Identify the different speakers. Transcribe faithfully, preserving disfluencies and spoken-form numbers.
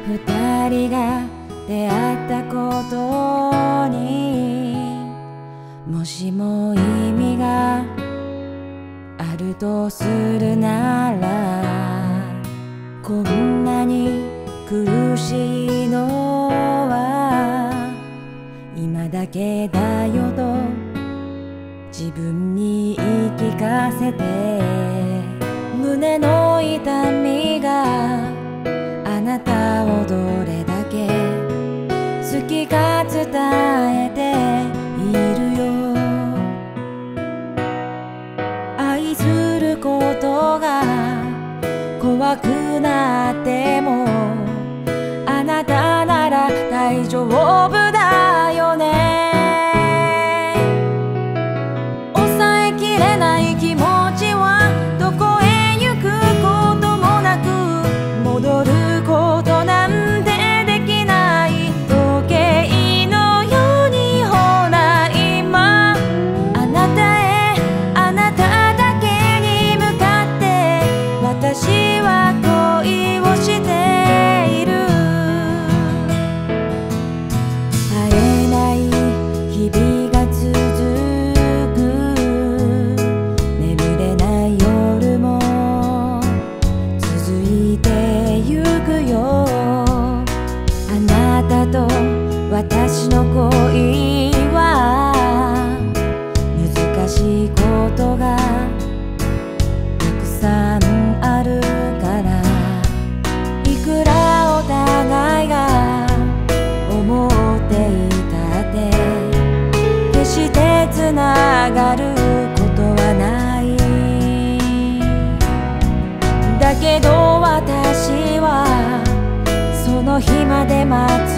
Speaker 1: 二人が出会ったことにもしも意味があるとするなら、こんなに苦しいのは今だけだよと自分に言い聞かせて、胸の痛みがあなたをどれだけ好きか伝えているよ。愛することが怖くなってもあなたなら大丈夫だよね。抑えきれない気持ちはどこへ行くこともなく戻ることなんてできない。時計のようにほら今あなたへあなただけに向かって私は恋をしている。会えない日々が続く、眠れない夜も続いてゆくよ。あなたと私の恋は難しいことがたくさんあるから、いくらお互いが思っていたって決してつながることはない。だけど私はその日まで待つ